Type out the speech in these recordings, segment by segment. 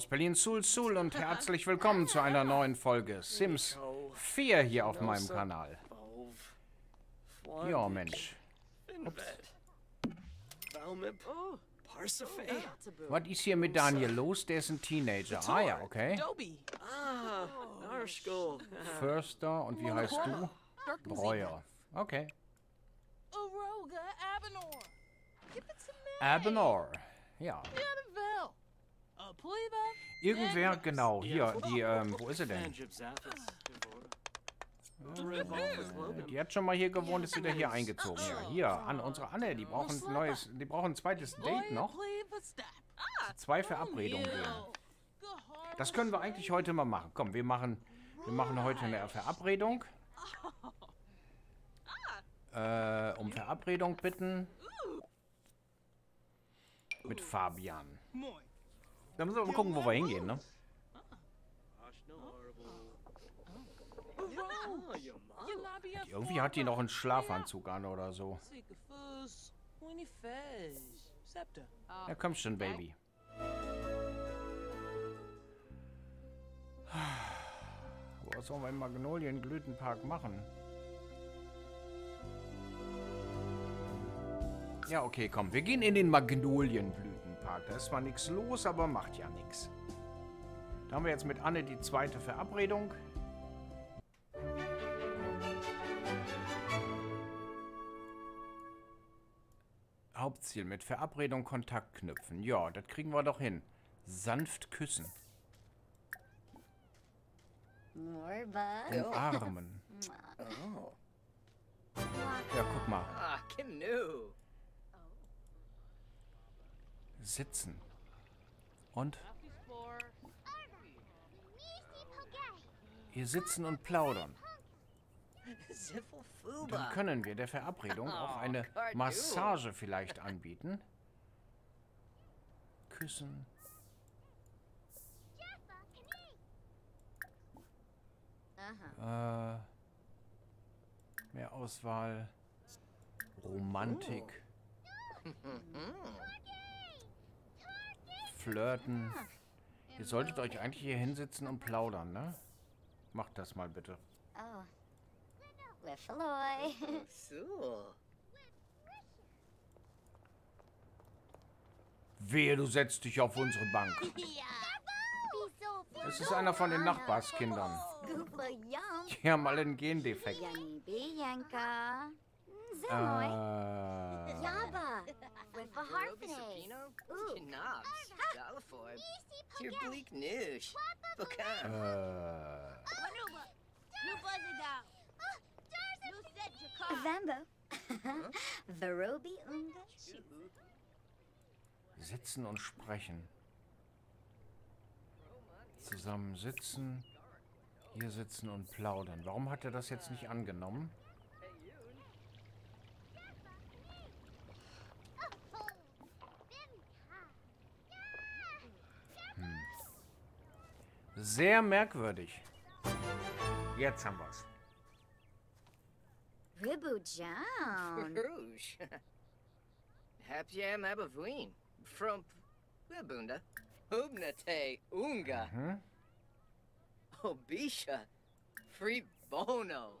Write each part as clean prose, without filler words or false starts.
aus Berlin, Sul und herzlich willkommen zu einer neuen Folge Sims 4 hier auf meinem Kanal. Ja, Mensch. Ups. Was ist hier mit Daniel los? Der ist ein Teenager. Ah ja, okay. Förster und wie heißt du? Breuer. Okay. Abenor. Ja. Irgendwer, genau, hier, die, wo ist sie denn? Die hat schon mal hier gewohnt, ist wieder hier eingezogen. Ja, hier, unsere Anne, die brauchen ein zweites Date noch. 2 Verabredungen gehen. Das können wir eigentlich heute mal machen. Komm, wir machen heute eine Verabredung. Um Verabredung bitten. Mit Fabian. Dann müssen wir mal gucken, wo wir hingehen, ne? Irgendwie hat die noch einen Schlafanzug an oder so. Ja, komm schon, Baby. Was sollen wir im Magnolienblütenpark machen? Ja, okay, komm. Wir gehen in den Magnolienblütenpark. Da ist zwar nichts los, aber macht ja nichts. Da haben wir jetzt mit Anne die 2. Verabredung. Hauptziel mit Verabredung Kontakt knüpfen. Ja, das kriegen wir doch hin. Sanft küssen. Umarmen. Ja, guck mal. Sitzen. Und? Hier sitzen und plaudern. Dann können wir der Verabredung auch eine Massage vielleicht anbieten. Küssen. Mehr Auswahl. Romantik. Flirten. Ihr solltet euch eigentlich hier hinsitzen und plaudern, ne? Macht das mal bitte. Wehe, du setzt dich auf unsere Bank. Es ist einer von den Nachbarskindern. Die haben alle einen Gendefekt. Sitzen und sprechen. Zusammen sitzen. Hier sitzen und plaudern. Warum hat er das jetzt nicht angenommen? Sehr merkwürdig. Jetzt haben wir's. Ribujan. Rouge. Hapjam abavuin. From Ribunda. Hubnate unga. Obisha. Free bono.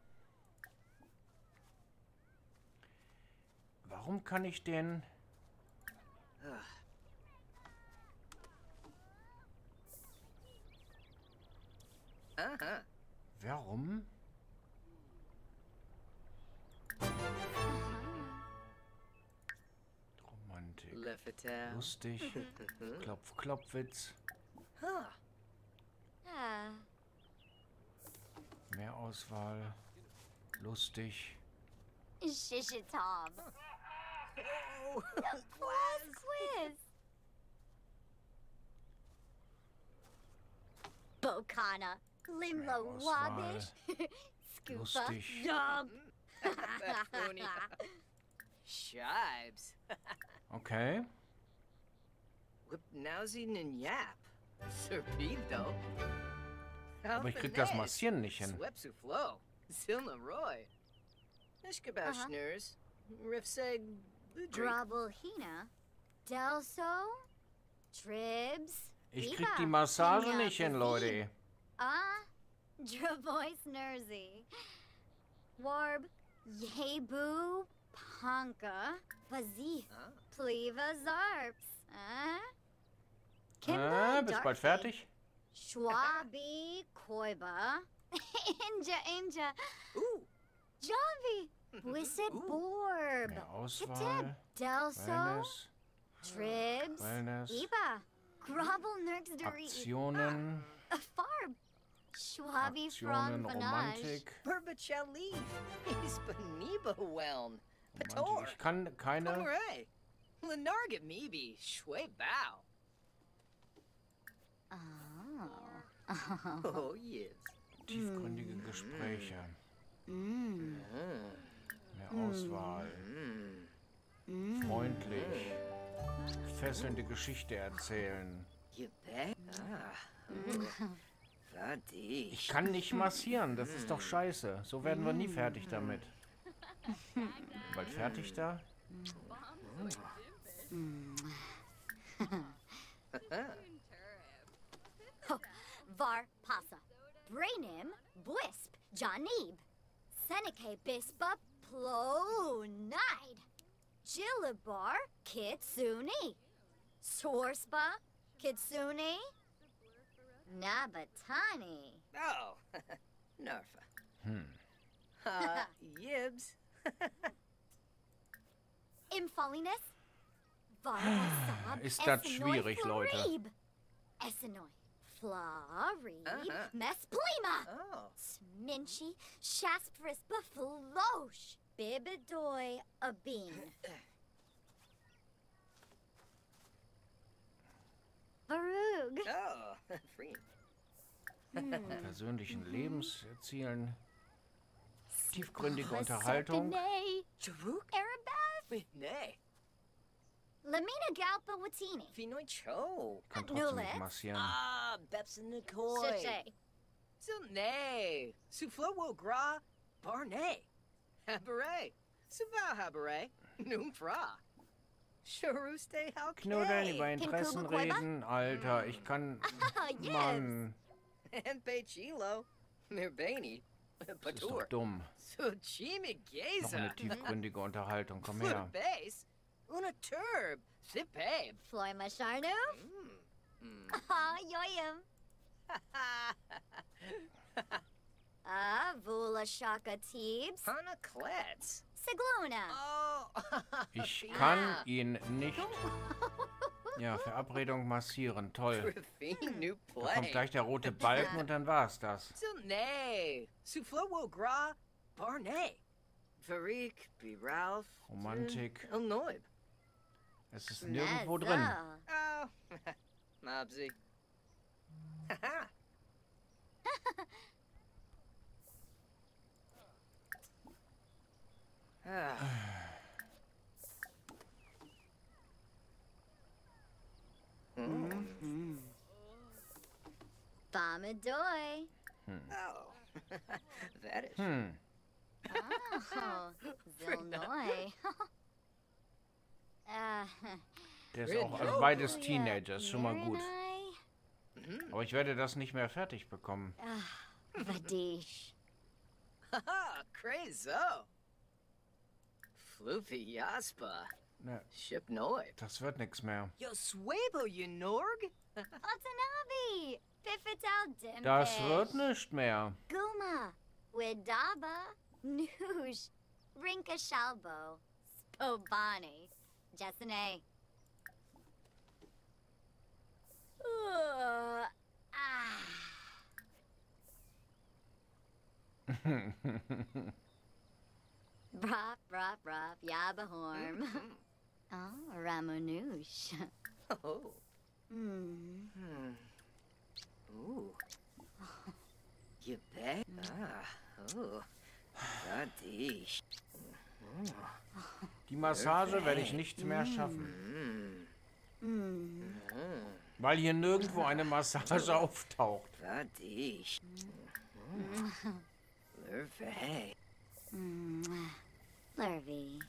Warum kann ich den... Warum? Romantik. Lustig. Klopf-Klopfwitz. Mehr Auswahl. Lustig. Shishitom. Quiz. Bokana. Limlo Wabish. Scoopa. Lustig. Dog. Shibes. Okay. Whipnausin and Yap. Serpido. Aber ich krieg das Massieren nicht hin. Swepsuflo. Silna Roy. Ishkabashners. Rifseg. Gravelhina. Delso. Tribs. Ich krieg die Massage nicht hin, Leute. Dravois Nersey. Warb, Yebu, Panka, Vazi, Pleva Zarps. Bist bald fertig? Schwabi, Koiba, Inja, Javi, Wisset Borb, Mehr Auswahl. Delso, Wellness. Tribs, Wellness. Iba, Grovel Nurks Duri, Aktionen. Farb, Schwabi Aktionen, from Vanage, Romantik. Burbachali. He's Beniba Whelm. Romantik. Pator. Ich kann keine... Conray. Lenarga Meebe. Shwe Bow. Oh, yes. Tiefgründige Gespräche. Mehr Auswahl. Freundlich. Fesselnde Geschichte erzählen. You bet. Vadi. Ich kann nicht massieren, das ist doch scheiße. So werden wir nie fertig damit. Bald fertig da? Var Pasa, Brainim, Bwisp, Janib, Seneca Bispa, Plonide, Jilibar, Kitsune, Sorspa, Kitsune, Nabatani. Oh, Narfa. Yibs. Imfalliness, Varasab, Ist das schwierig, Leute. Essenoi, Florib, Mesplima, Oh. Sminchi, Shaspris, Buffalosh, Bibidoi, Abin. Varug. Oh, free. Persönlichen Lebenszielen. Tiefgründige Unterhaltung. Jaruk? Arabeth. Nay. Lamina Galpa Watini. Finoy Cho. Kann trotzdem nicht massieren. Bepsin Nikoi. Chiche. Silnay. Suflowo Gra. Barnay. Habare. Suva Habare. Numfra. Sharuste Knuddeln, über Halkay. Interessen reden. Alter, ich kann... Yes. Mann, And Pechilo. Mirbani. das ist doch Patur. dumm. Suchimi Noch Geza. eine tiefgründige Unterhaltung. Komm her. Base. Una turb. Sipabe. Floima Sharnu. Yoyim. Vula Shaka Teebs. Hana Klets. Sigluna. Oh. Ich kann ihn nicht... Ja, Verabredung massieren. Toll. Griffin new Da kommt play. gleich der rote Balken und dann war's das. Silnay. Suflowo Gra. Barnay. Farik. Be Ralph. Romantik. Illinois. Es ist nirgendwo drin. Oh. Mobsy. Haha. Bamadoy. Oh. That is. Oh, Zilnoy. Der ist auch, also beides Teenagers, schon mal gut. Aber ich werde das nicht mehr fertig bekommen. Vadish. Haha. Crazo. Floofy Yaspa. Ne, Ship Noi. das wird nichts mehr. Yo Swabo, you Norg? Otanabi. Pifital Dimpish. Das wird nicht mehr. Guma. Widaba. Noosh. Rinka Shalbo. Spobani. Jessene. Brop, Yabahorm. Oh, Ramonoosh. Oh. Ooh. You bet. Oh. Vadish. Die Massage werde ich nicht mehr schaffen. Weil hier nirgendwo eine Massage auftaucht. Vadish. Lurvey. Lurvy.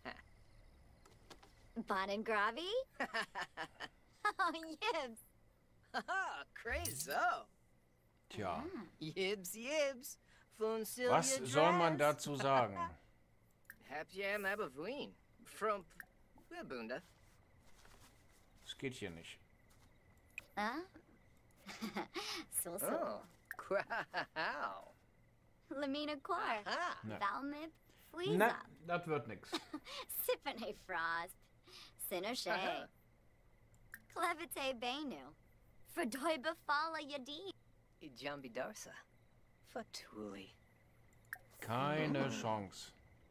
Bon and Gravy? Oh, Yibs. Crazo. Tja, Yibs, yibs. Funsilja was soll man dazu sagen? Hapjam abavuin. From Bunda. Es geht hier nicht. Huh? So. Oh. Wow. Lamina Quar. Ah. Ne. Valmip. Na, Fleeza. das wird nix. Siphone Frost. Sinoshe. Clevite Benu. Fredoiba Fala Yadi. Jambi Darsa. Fatuli. Keine Chance.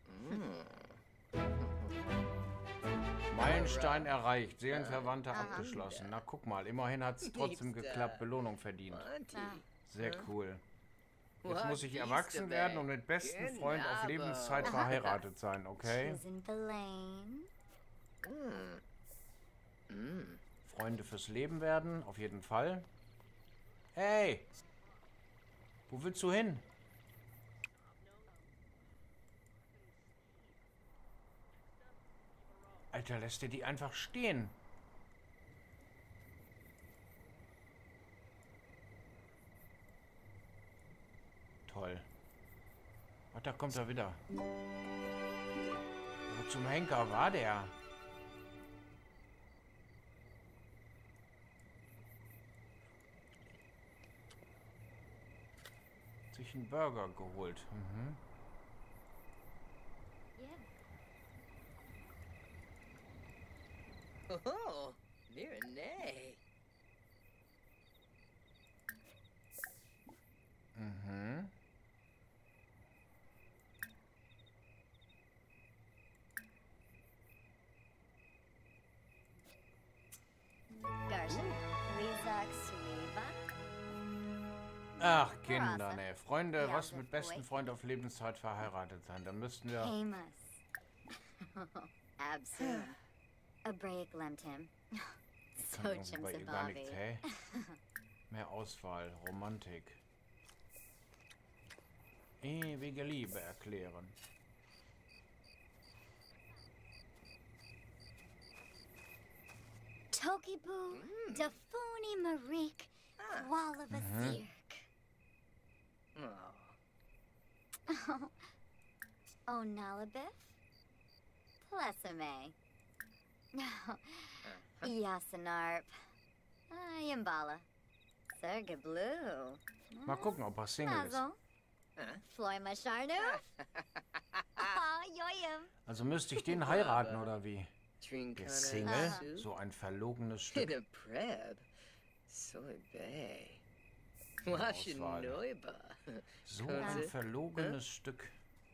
Meilenstein erreicht. Seelenverwandte abgeschlossen. Na, guck mal. Immerhin hat es trotzdem geklappt. Belohnung verdient. Sehr cool. Jetzt muss ich erwachsen werden und mit besten Freund auf Lebenszeit verheiratet sein, okay? She's in the lane. Freunde fürs Leben werden, auf jeden Fall. Hey! Wo willst du hin? Alter, lässt dir die einfach stehen. Toll. Ach, da kommt er wieder. Wo zum Henker war der? Sich einen Burger geholt. Mhm. Oh, Mirenay. Mhm. Garsha. Lizak Suiva. Ach, Kinder, ne. Freunde, was mit besten Freund auf Lebenszeit verheiratet sein? Da müssten wir... Amos. Absu. A break lemt him. So Kann irgendwie bei ihr gar Chimsabavi. nichts, hä? Mehr Auswahl, Romantik. Ewige Liebe erklären. Tokibu, Dafuni Marik, Walavasirk. Oh. Oh, Nalabif? Plesame. Yasanarp. Yambala. Serga Blue. Mal gucken, ob er Single ist. Mazel. Floy Masharnu. Oh, Yoyam. Also müsste ich den heiraten, oder wie? Trinkana. Der Single? Su. So ein verlogenes In Stück. a preb. Soy bay. Auswahl. Washinoiba. So ein verlogenes Stück.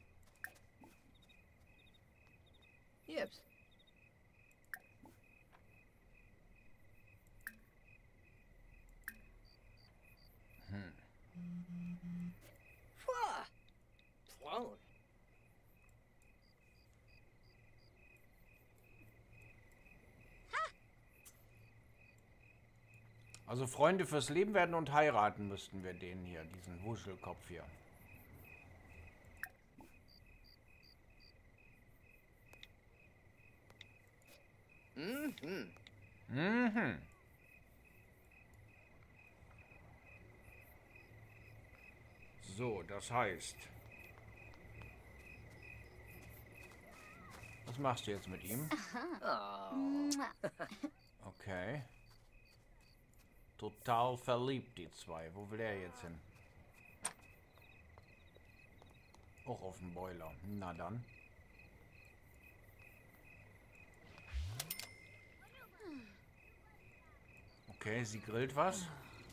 Yips. Fwa. Plone. Also Freunde fürs Leben werden und heiraten müssten wir den hier, diesen Wuschelkopf hier. Mhm. Mhm. So, das heißt... Was machst du jetzt mit ihm? Okay. Total verliebt, die zwei. Wo will er jetzt hin? Auch auf dem Boiler. Na dann. Okay, sie grillt was.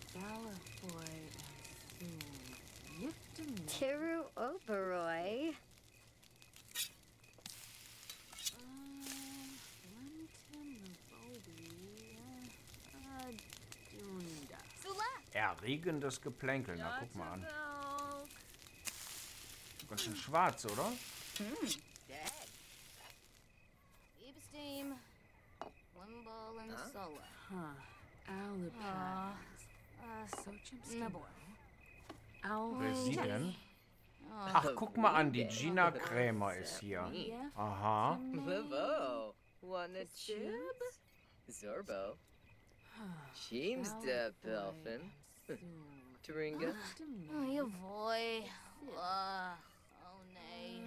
Tiru Oberoi. Erregendes Geplänkel. Na, guck mal an. Ganz schön schwarz, oder? Dad. Steam. Wimball and Sola. Wer ist sie denn? Ach, guck mal an. Die Gina Krämer ist hier. Aha. Livo. Wanna chip? Zorbo. James der Belfin. Turinga. Oh, jawohl. Oh, nee.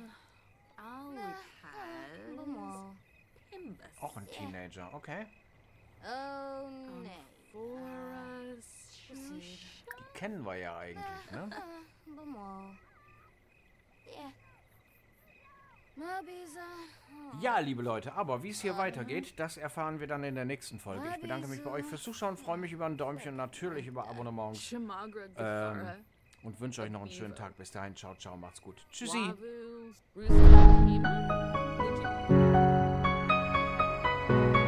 Auch ein Teenager, okay. Oh, nee. Die kennen wir ja eigentlich, ne? Ja, liebe Leute, aber wie es hier weitergeht, das erfahren wir dann in der nächsten Folge. Ich bedanke mich bei euch fürs Zuschauen, freue mich über ein Däumchen, natürlich über Abonnements und wünsche euch noch einen schönen Tag. Bis dahin, ciao, ciao, macht's gut. Tschüssi. Wavu, Rooster, Ema, Would you?